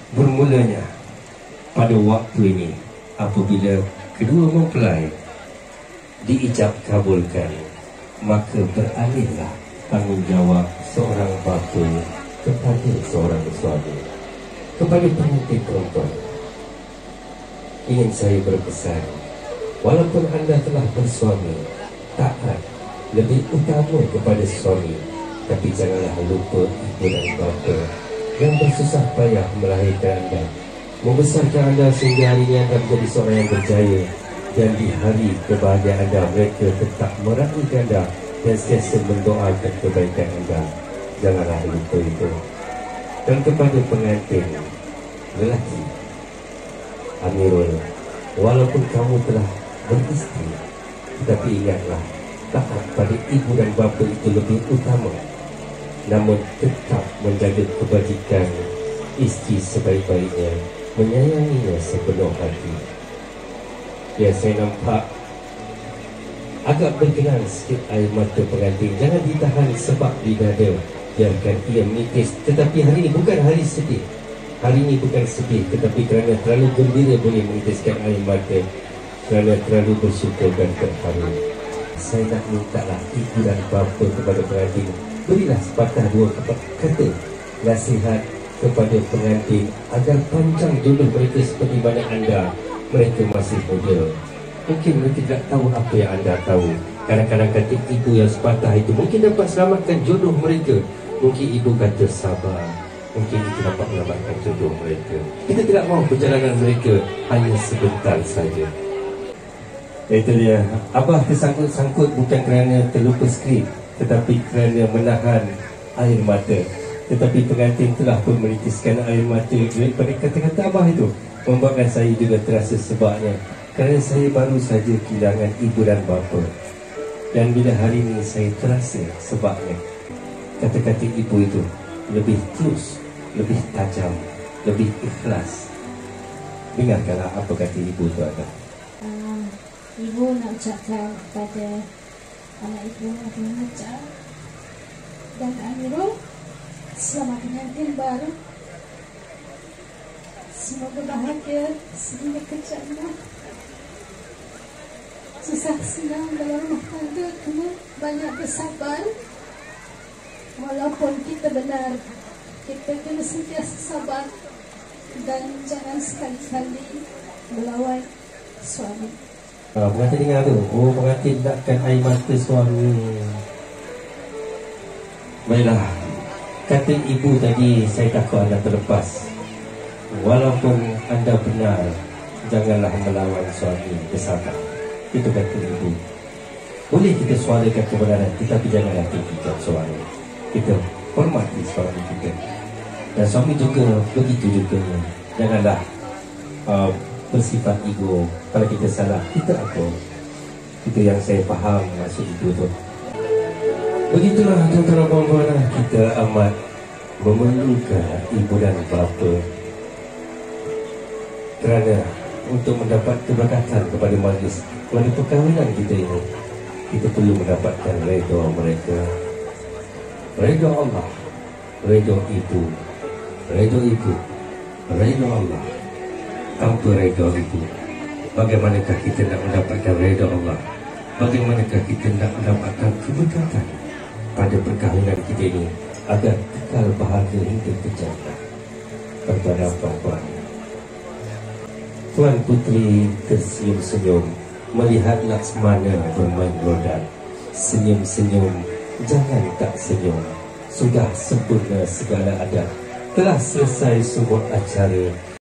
Bermulanya pada waktu ini apabila kedua mempelai diijab kabulkan, maka beralihlah tanggungjawab seorang bapa kepada seorang suami. Kepada pengantin perempuan, ingin saya berpesan, walaupun anda telah bersuami, taat lebih utama kepada suami, tapi janganlah lupa ibu dan bapa yang bersusah payah melahirkan anda, membesarkan anda sehingga hari ini anda menjadi seorang yang berjaya, dan di hari kebahagiaan anda mereka tetap meraihkan anda dan sentiasa mendoakan kebaikan anda. Janganlah lupa itu. Dan kepada pengantin lelaki, Amirul, walaupun kamu telah beristri, tetapi ingatlah, taat pada ibu dan bapa itu lebih utama. Namun tetap menjaga kebajikan istri sebaik-baiknya, menyayanginya sepenuh hati. Ya, saya nampak agak berkenan sikit air mata pengantin. Jangan ditahan sebab di dada, biarkan ia menitis. Tetapi hari ini bukan hari sedih. Hari ini bukan sedih, tetapi kerana terlalu gembira boleh menitiskan air mata, kerana terlalu bersyukur dan terharu. Saya nak mintalah ibu dan bapa kepada pengantin, berilah sepatah dua kata nasihat kepada pengantin agar panjang jodoh mereka seperti mana anda. Mereka masih muda, mungkin mereka tidak tahu apa yang anda tahu. Kadang-kadang kata ibu yang sepatah itu mungkin dapat selamatkan jodoh mereka. Mungkin ibu kata sabar, mungkin itu dapat menyelamatkan jodoh mereka. Kita tidak mahu perjalanan mereka hanya sebentar saja. Itu dia, Abah tersangkut-sangkut bukan kerana terlupa skrip, tetapi kerana menahan air mata. Tetapi pengantin telah pun menitiskan air mata daripada kata-kata Abah itu, membuatkan saya juga terasa sebabnya, kerana saya baru saja kehilangan ibu dan bapa. Dan bila hari ini saya terasa sebabnya, kata-kata ibu itu lebih tulus, lebih tajam, lebih ikhlas. Dengarkanlah apa kata ibu itu ada. Ibu nak ucapkan kepada anak ibu Abdul Majid dan Amirul, selamat pengantin baru. Semoga bahagia, semoga kejayaan. Susah senang dalam rumah tangga, kena banyak bersabar. Walaupun kita benar, kita kena sentiasa sabar dan jangan sekali-kali melawan suami. Pengantin dengar tu, oh pengantin takkan air mata suami. Baiklah, kata ibu tadi saya takut anda terlepas. Walaupun anda benar, janganlah melawan suami, bersabar. Itu kata ibu. Boleh kita suarakan kebenaran, tetapi janganlah tinggikan suara. Kita hormati suami kita. Dan suami juga begitu juga. Janganlah bersifat ego. Kalau kita salah, kita akur. Itu yang saya faham maksud ibu tu. Begitulah tuan-tuan dan puan-puan, kita amat memerlukan ibu dan bapa, kerana untuk mendapat keberkatan kepada majlis, kepada perkahwinan kita ini, kita perlu mendapatkan redha mereka, redha Allah, redha ibu, redha Allah. Tanpa redha ibu, bagaimanakah kita nak mendapatkan redha Allah? Bagaimanakah kita nak mendapatkan keberkatan pada perkahwinan kita ini agar kekal bahagia hingga ke jannah? Kepada puan-puan, Tuan Putri tersenyum-senyum melihat Laksmana bermain roda. Senyum-senyum, jangan tak senyum. Sudah sempurna segala adat. Telah selesai semua acara.